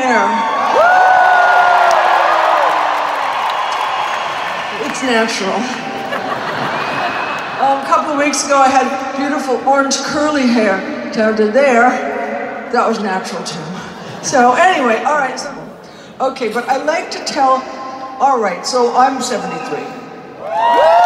hair. It's natural. A couple of weeks ago, I had beautiful orange curly hair down to there. That was natural too. So anyway, all right. So, okay, but I like to tell. All right, so I'm 73.